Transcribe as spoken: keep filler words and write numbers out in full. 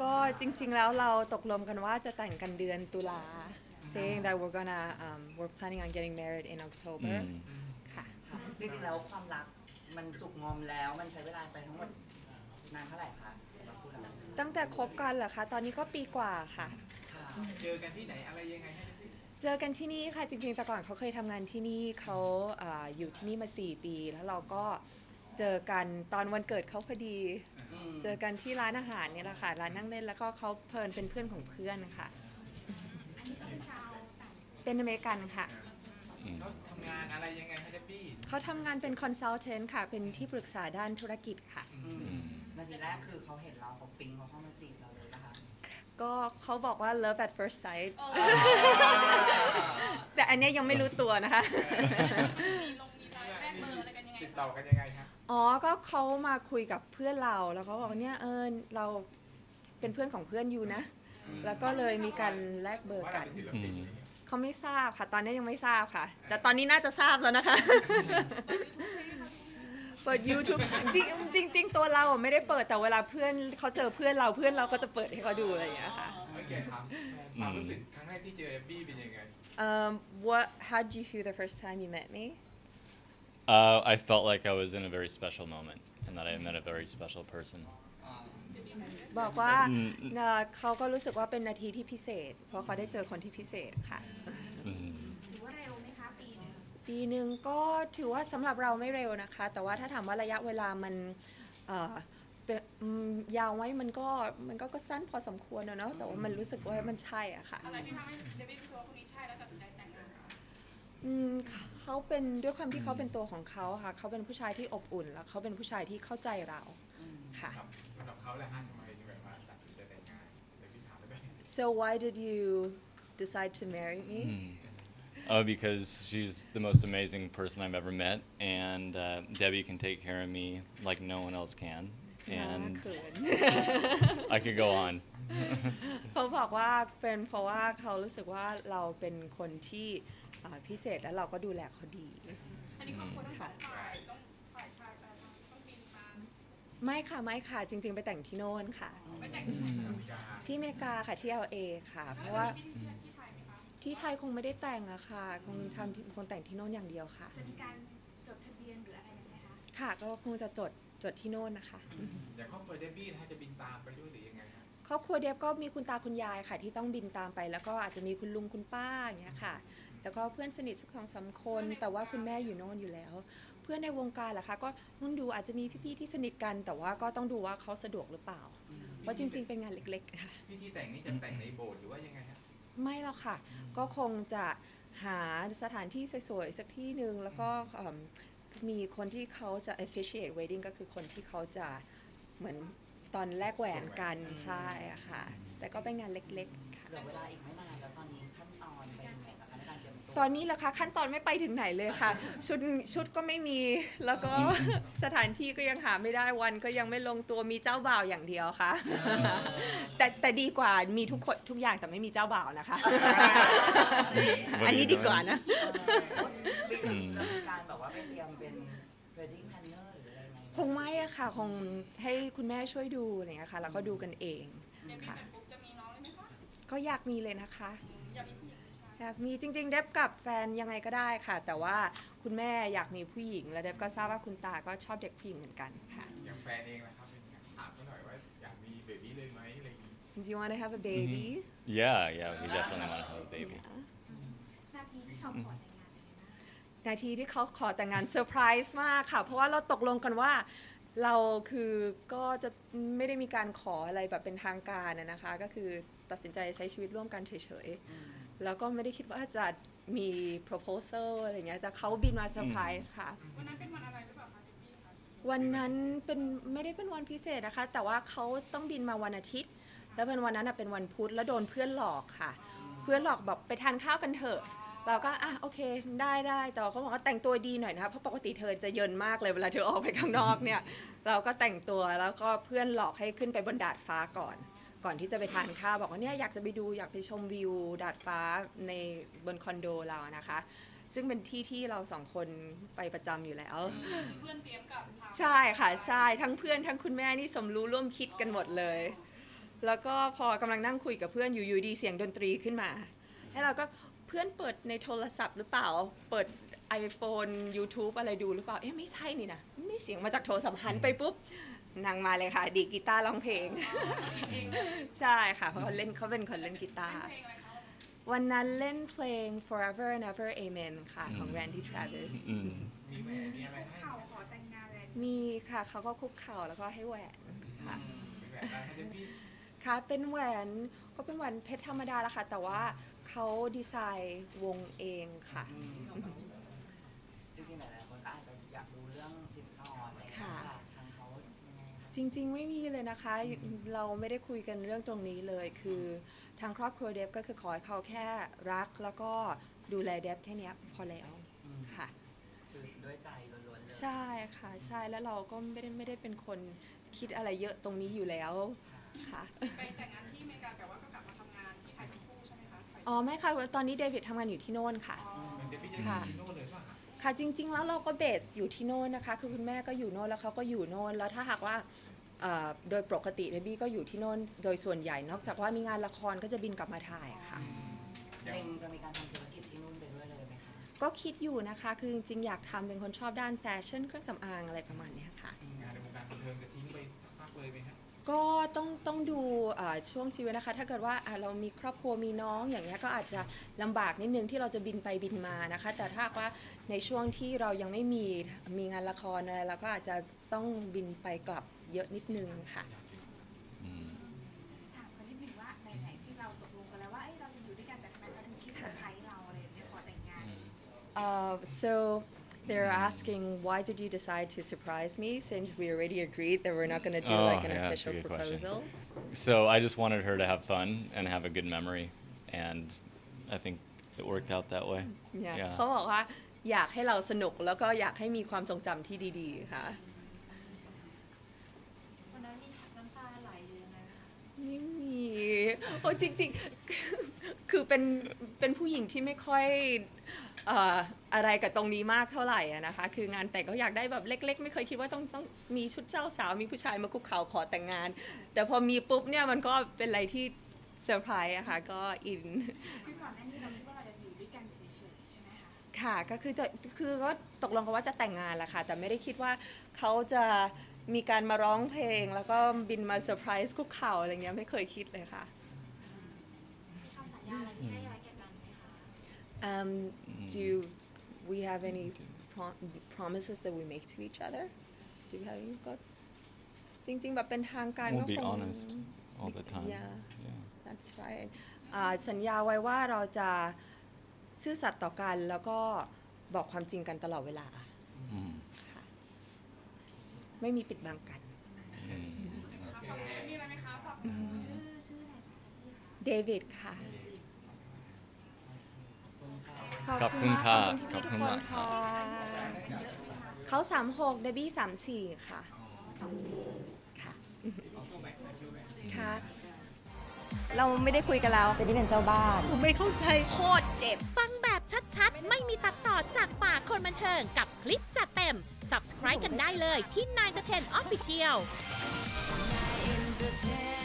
ก็จริงๆแล้วเราตกลงกันว่าจะแต่งกันเดือนตุลา saying that we're gonna um, we're planning on getting married in October ค่ะจริงๆแล้วความรักมันสุกงอมแล้วมันใช้เวลาไปทั้งหมดนานเท่าไหร่คะคู่เราตั้งแต่คบกันเหรอคะตอนนี้ก็ปีกว่าค่ะเจอกันที่ไหนอะไรยังไงเจอกันที่นี่ค่ะจริงๆแต่ก่อนเขาเคยทำงานที่นี่เขาออยู่ที่นี่มาสี่ปีแล้วเราก็เจอกันตอนวันเกิดเขาพอดีเจอกันที่ร้านอาหารเนี่ยแหละค่ะร้านนั่งเล่นแล้วก็เขาเพลินเป็นเพื่อนของเพื่อนค่ะอันนี้ก็เป็นชาวต่างเป็นอเมริกันค่ะเขาทำงานอะไรยังไงให้ได้ปี้เขาทำงานเป็นคอนซัลเทนต์ค่ะเป็นที่ปรึกษาด้านธุรกิจค่ะนาทีแรกคือเขาเห็นเราเขาปิ๊งเขาเข้ามาจีบเราเลยนะคะก็เขาบอกว่า love at first sight แต่อันนี้ยังไม่รู้ตัวนะคะติดต่อกันยังไงคะอ๋อก็เขามาคุยกับเพื่อนเราแล้วเขาบอกว่าเนี่ยเออเราเป็นเพื่อนของเพื่อนอยู่นะแล้วก็เลยมีการแลกเบอร์กันเขาไม่ทราบค่ะตอนนี้ยังไม่ทราบค่ะแต่ตอนนี้น่าจะทราบแล้วนะคะเปิด YouTube จริงจริงตัวเราไม่ได้เปิดแต่เวลาเพื่อนเขาเจอเพื่อนเราเพื่อนเราก็จะเปิดให้เขาดูอะไรอย่างเงี้ยค่ะโอเคครับความรู้สึกครั้งแรกที่เจอแอบบี้เป็นยังไง Um what how did you feel the first time you met me Uh, I felt like I was in a very special moment and that I met a very special person. บอกว่าเขาก็รู้สึกว่าเป็นนาทีที่พิเศษเพราะเขาได้เจอคนที่พิเศษค่ะถือว่าเร็วไหมคะปีหนึ่งปีหนึ่งก็ถือว่าสำหรับเราไม่เร็วนะคะแต่ว่าถ้าถามว่าระยะเวลามันยาวไว้มันก็มันก็สั้นพอสมควรนะเนาะแต่ว่ามันรู้สึกว่ามันใช่อะค่ะอะไรที่ทำให้เดวิดรู้สึกว่าคนนี้ใช่แล้วตัดสินใจแต่งงานเขาเป็นด้วยความที่เขาเป็นตัวของเขาค่ะเขาเป็นผู้ชายที่อบอุ่นแล้วเขาเป็นผู้ชายที่เข้าใจเราค่ะสำหรับเขาเลยฮะทำไมถึงแบบว่าตัดสินใจแต่งงานเดวิดถามได้ไหม So why did you decide to marry me Oh, because she's the most amazing person I've ever met, and uh, Debbie can take care of me like no one else can, and I could go on. เขาบอกว่าเป็นเพราะว่าเขารู้สึกว่าเราเป็นคนที่พิเศษแล้วเราก็ดูแลเขาดีอันนี้ครอบครัวทั้งสองฝ่ายต้องฝ่ายชายต้องบินมาไม่ค่ะไม่ค่ะจริงๆไปแต่งที่โน่นค่ะไปแต่งที่ไหนที่อเมริกาค่ะที่ แอล เอ ค่ะเพราะว่าที่ไทยคงไม่ได้แต่งอะค่ะคงทำคงแต่งที่โน่นอย่างเดียวค่ะจะมีการจดทะเบียนหรืออะไรไหมคะค่ะก็คงจะจดจดที่โน่นนะคะอย่างครอบครัวเดบี้ถ้าจะบินตามไปด้วยหรือยังไงคะครอบครัวเดบก็มีคุณตาคุณยายค่ะที่ต้องบินตามไปแล้วก็อาจจะมีคุณลุงคุณป้าอย่างเงี้ยค่ะแล้วก็เพื่อนสนิทสักสองสามคนแต่ว่าคุณแม่อยู่โน่นอยู่แล้วเพื่อนในวงการล่ะคะก็ต้องดูอาจจะมีพี่ๆที่สนิทกันแต่ว่าก็ต้องดูว่าเขาสะดวกหรือเปล่าเพราะจริงๆเป็นงานเล็กๆค่ะพิธีแต่งนี่จะแต่งในโบสถ์หรือว่ายังไงคะไม่หรอกค่ะก็คงจะหาสถานที่สวยๆสักที่หนึ่งแล้วก็มีคนที่เขาจะ officiate wedding ก็คือคนที่เขาจะเหมือนตอนแลกแหวนกันใช่ค่ะแต่ก็เป็นงานเล็กๆค่ะเหลือเวลาอีกไม่นานแล้วตอนนี้ขั้นตอนไปถึงไหนแล้วคะในการเตรียมตัวตอนนี้ล่ะคะขั้นตอนไม่ไปถึงไหนเลยค่ะชุดชุดก็ไม่มีแล้วก็สถานที่ก็ยังหาไม่ได้วันก็ยังไม่ลงตัวมีเจ้าบ่าวอย่างเดียวค่ะแต่แต่ดีกว่ามีทุกคนทุกอย่างแต่ไม่มีเจ้าบ่าวนะคะอันนี้ดีกว่านะจริงๆการแบบว่าไปเตรียมเป็น wedding planner หรืออะไรไหมคงไม่อะค่ะคงให้คุณแม่ช่วยดูอะไรอย่างเงี้ยค่ะแล้วก็ดูกันเองค่ะก็อยากมีเลยนะคะอยากมีจริงๆเดบกับแฟนยังไงก็ได้ค่ะแต่ว่าคุณแม่อยากมีผู้หญิงและเดบก็ทราบว่าคุณตาก็ชอบเด็กผู้หญิงเหมือนกันค่ะอย่างแฟนเองนะครับถามเขาหน่อยว่าอยากมีเบบี้เลยไหมอะไรอย่างนี้ Do you want to have a baby Yeah yeah we definitely want to have a baby นาทีที่เขาขอแต่งงานนาทีที่เขาขอแต่งงานเซอร์ไพรส์มากค่ะเพราะว่าเราตกลงกันว่าเราคือก็จะไม่ได้มีการขออะไรแบบเป็นทางการนะคะก็คือตัดสินใจใช้ชีวิตร่วมกันเฉยๆแล้วก็ไม่ได้คิดว่าจะมี proposal อะไรเงี้ยจะเขาบินมาเซอร์ไพรส์ค่ะวันนั้นเป็นวันอะไรหรือเปล่าคะพี่คะวันนั้นเป็นไม่ได้เป็นวันพิเศษนะคะแต่ว่าเขาต้องบินมาวันอาทิตย์แล้วเป็นวันนั้นเป็นวันพุธแล้วโดนเพื่อนหลอกค่ะเพื่อนหลอกบอกไปทานข้าวกันเถอะเราก็อ่ะโอเคได้ได้แต่เขาบอกว่าแต่งตัวดีหน่อยนะคะเพราะปกติเธอจะเยินมากเลยเวลาเธอออกไปข้างนอกเนี่ยเราก็แต่งตัวแล้วก็เพื่อนหลอกให้ขึ้นไปบนดาดฟ้าก่อนก่อนที่จะไปทานข้าวบอกว่าเนี่ยอยากจะไปดูอยากไปชมวิวดาดฟ้าในบนคอนโดเรานะคะซึ่งเป็นที่ที่เราสองคนไปประจำอยู่แล้วเพื่อนเตรียมกับใช่ค่ะใช่ทั้งเพื่อนทั้งคุณแม่นี่สมรู้ร่วมคิดกันหมดเลยแล้วก็พอกำลังนั่งคุยกับเพื่อนอยู่ๆดีเสียงดนตรีขึ้นมาให้เราก็เพื่อนเปิดในโทรศัพท์หรือเปล่าเปิด iPhone YouTube อะไรดูหรือเปล่าเอ๊ะไม่ใช่นี่นะไม่เสียงมาจากโทรศัพท์หันไปปุ๊บนางมาเลยค่ะดีดกีตาร์ร้องเพลงใช่ค่ะเพราะเขาเล่นเขาเป็นคนเล่นกีตาร์วันนั้นเล่นเพลง Forever and Ever Amen ค่ะของ Randy Travis อืมมีแหวนมีอะไรให้เข่าขอแต่งงานเลยมีค่ะเขาก็คุกเข่าแล้วก็ให้แหวนค่ะมีแหวนอะไรให้เดบี้ค่ะเป็นแหวนก็เป็นแหวนเพชรธรรมดาละค่ะแต่ว่าเขาดีไซน์วงเองค่ะอืมจริงๆหลายๆคนก็อาจจะอยากรู้เรื่องสินสอดอะไรอย่างเงี้ยค่ะทางเขายังไงคะจริงๆไม่มีเลยนะคะ เราไม่ได้คุยกันเรื่องตรงนี้เลยคือทางครอบครัวเดฟก็คือขอให้เขาแค่รักแล้วก็ดูแลเดฟแค่เนี้ยพอแล้วอืมค่ะคือด้วยใจล้วนๆเลยใช่ค่ะใช่แล้วเราก็ไม่ได้ไม่ได้เป็นคนคิดอะไรเยอะตรงนี้อยู่แล้วค่ะไปแต่งงานที่อเมริกาแต่ว่าก็กลับมาทำงานที่ไทยทั้งคู่ใช่ไหมคะไปอ๋อไม่ค่ะตอนนี้เดวิดทำงานอยู่ที่โน่นค่ะอ๋อเดบี้จะอยู่ที่โน่นเลยป่ะค่ะจริง ๆ แล้วเราก็เบสอยู่ที่โน่นนะคะคือคุณแม่ก็อยู่โน่นแล้วเขาก็อยู่โน่นแล้วถ้าหากว่าเอ่อโดยปกติเดบี้ก็อยู่ที่โน่นโดยส่วนใหญ่นอกจากว่ามีงานละครก็จะบินกลับมาถ่ายค่ะเองจะมีการทำธุรกิจที่นู่นไปด้วยเลยไหมคะก็คิดอยู่นะคะคือจริงๆอยากทำเป็นคนชอบด้านแฟชั่นเครื่องสำอางอะไรประมาณเนี้ยค่ะงานในวงการบันเทิงจะทิ้งไปสักพักเลยไหมครับก็ต้องต้องดูเอ่อช่วงชีวิตนะคะ ถ้าเกิดว่าอ่ะเรามีครอบครัวมีน้องอย่างเงี้ยก็อาจจะลำบากนิดนึงที่เราจะบินไปบินมานะคะ แต่ถ้าหากว่าในช่วงที่เรายังไม่มีมีงานละครอะไรเราก็อาจจะต้องบินไปกลับเยอะนิดนึงค่ะอืมถามกันนิดนึงว่าไหนๆที่เราตกลงกันแล้วว่าเอ้ยเราจะอยู่ด้วยกันแต่ทำไมเราถึงคิดเซอร์ไพรส์เราอะไรอย่างเงี้ยขอแต่งงาน Uh, so they're asking why did you decide to surprise me since we already agreed that we're not going to do Oh, like an yeah, that's a official good question. proposal. So I just wanted her to have fun and have a good memory, and I think it worked out that way. Yeah. Yeah. เขาบอกว่าอยากให้เราสนุกแล้วก็อยากให้มีความทรงจำที่ดีๆค่ะวันนั้นมีชักน้ำตาไหลหรือยังไงคะไม่มีโอ้จริงๆ คือเป็นเป็นผู้หญิงที่ไม่ค่อยเอ่ออะไรกับตรงนี้มากเท่าไหร่อะนะคะ คืองานแต่งก็อยากได้แบบเล็ก ๆ ไม่เคยคิดว่าต้องต้องมีชุดเจ้าสาวมีผู้ชายมาคุกเข่าขอแต่งงาน แต่พอมีปุ๊บเนี่ยมันก็เป็นอะไรที่เซอร์ไพรส์อะค่ะก็อินคือก่อนหน้านี้เราคิดว่าเราจะอยู่ด้วยกันเฉยๆใช่ไหมคะค่ะก็คือจะคือก็ตกลงกันว่าจะแต่งงานแหละค่ะ แต่ไม่ได้คิดว่าเขาจะมีการมาร้องเพลง แล้วก็บินมาเซอร์ไพรส์คุกเข่าอะไรเงี้ยไม่เคยคิดเลยค่ะมีคำสัญญาอะไรที่ให้ย้ายแก่กันไหมคะ Um, do we have any pro- promises that we make to each other? Do we have any? ก็จริงๆแบบเป็นทางการ We'll ก็ be คง honest all the time. Yeah, Yeah. that's right. อ่าสัญญาไว้ว่าเราจะซื่อสัตย์ต่อกันแล้วก็บอกความจริงกันตลอดเวลา Mm. ค่ะไม่มีปิดบังกัน Mm. มีอะไรไหมคะฝากชื่อชื่ออะไรคะพี่คะเดวิดค่ะขอบคุณค่ะขอบคุณขอบพี่คุณๆทุกมากนครับค่ะเขาสามหกเดบี้สามสี่ค่ะค่ะค่ะเราไม่ได้คุยกันแล้วเจนนี่เป็นเจ้าบ้านผมไม่เข้าใจโคตรเจ็บ ฟังแบบชัดๆ ไม่มีตัดต่อจากปากคนบันเทิงกับคลิปจัดเต็ม Subscribe กันได้เลยที่ ไนน์ เอ็น เตอร์เทน Official